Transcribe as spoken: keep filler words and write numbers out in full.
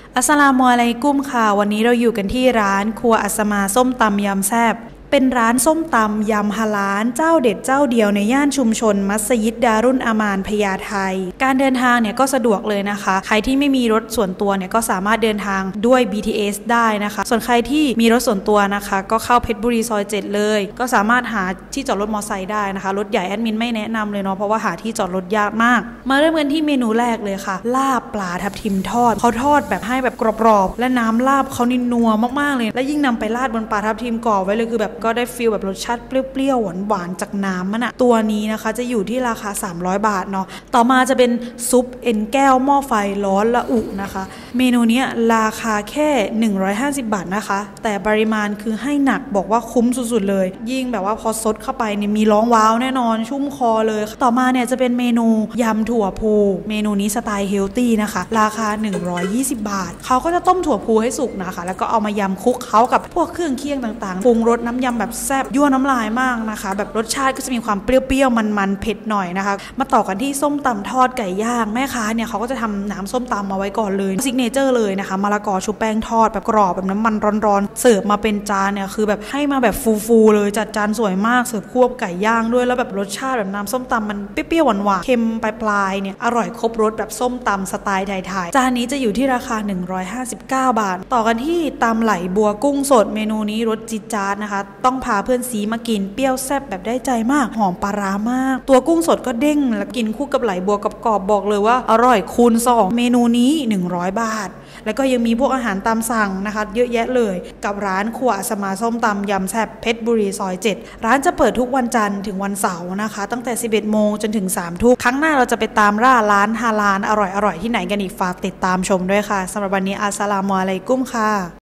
อัสสลามุอะลัยกุมค่ะวันนี้เราอยู่กันที่ร้านครัวอัสมาส้มตำยำแซ่บเป็นร้านส้มตำยำฮาลาลเจ้าเด็ดเจ้าเดียวในย่านชุมชนมัสยิดดารุนอามานพญาไทการเดินทางเนี่ยก็สะดวกเลยนะคะใครที่ไม่มีรถส่วนตัวเนี่ยก็สามารถเดินทางด้วย บี ที เอส ได้นะคะส่วนใครที่มีรถส่วนตัวนะคะก็เข้าเพชรบุรีซอยเจ็ดเลยก็สามารถหาที่จอดรถมอเตอร์ไซค์ได้นะคะรถใหญ่แอดมินไม่แนะนำเลยเนาะเพราะว่าหาที่จอดรถยากมากมาเริ่มกันที่เมนูแรกเลยค่ะลาบปลาทับทิมทอดเขาทอดแบบให้แบบกรอบๆและน้ำลาบเขานิ่นัวมากๆเลยและยิ่งนำไปราดบนปลาทับทิมกรอบไว้เลยคือแบบก็ได้ฟีลแบบรสชาติเปรี้ยวๆหวานๆจากน้ำมันอะตัวนี้นะคะจะอยู่ที่ราคาสามร้อยบาทเนาะต่อมาจะเป็นซุปเอ็นแก้วหม้อไฟร้อนละอุนะคะเมนูนี้ราคาแค่หนึ่งร้อยห้าสิบบาทนะคะแต่ปริมาณคือให้หนักบอกว่าคุ้มสุดๆเลยยิ่งแบบว่าพอซดเข้าไปเนี่ยมีร้องว้าวแน่นอนชุ่มคอเลยต่อมาเนี่ยจะเป็นเมนูยำถั่วพูเมนูนี้สไตล์เฮลตี้นะคะราคาหนึ่งร้อยยี่สิบบาทเขาก็จะต้มถั่วพูให้สุกนะคะแล้วก็เอามายำคลุกเคล้ากับพวกเครื่องเคียงต่างๆปรุงรสน้ำยำแบบแซ่บยั่วน้ำลายมากนะคะแบบรสชาติก็จะมีความเปรี้ยวๆมันๆเผ็ดหน่อยนะคะมาต่อกันที่ส้มตำทอดไก่ย่างแม่ค้าเนี่ยเขาก็จะทำน้ำส้มตำมาไว้ก่อนเลยซิกเนเจอร์เลยนะคะมะละกอชุบแป้งทอดแบบกรอบแบบน้ำมันร้อนๆเสิร์ฟมาเป็นจานเนี่ยคือแบบให้มาแบบฟูๆเลยจัดจานสวยมากเสิร์ฟควบไก่ย่างด้วยแล้วแบบรสชาติแบบน้ำส้มตำมันเปรี้ยวๆหวานๆเค็มปลายๆเนี่ยอร่อยครบรสแบบส้มตำสไตล์ไทยๆจานนี้จะอยู่ที่ราคาหนึ่งร้อยห้าสิบเก้าบาทต่อกันที่ตำไหลบัวกุ้งสดเมนูนี้รสจี๊ดจ๊าดนะคะต้องพาเพื่อนซีมากินเปรี้ยวแซ่บแบบได้ใจมากหอมปลาร้ามากตัวกุ้งสดก็เด้งแล้วกินคู่กับไหลบัวกรอบๆบอกเลยว่าอร่อยคูณสองเมนูนี้หนึ่งร้อยบาทแล้วก็ยังมีพวกอาหารตามสั่งนะคะเยอะแยะเลยกับร้านครัวอัสมาส้มตำยำแซ่บเพชรบุรีซอยเจ็ดร้านจะเปิดทุกวันจันทร์ถึงวันเสาร์นะคะตั้งแต่สิบเอ็ดโมงจนถึงสามทุ่มครั้งหน้าเราจะไปตามล่าร้านฮาลาลอร่อยๆที่ไหนกันอีกฝากติดตามชมด้วยค่ะสำหรับวันนี้อัสสลามุอะลัยกุมค่ะ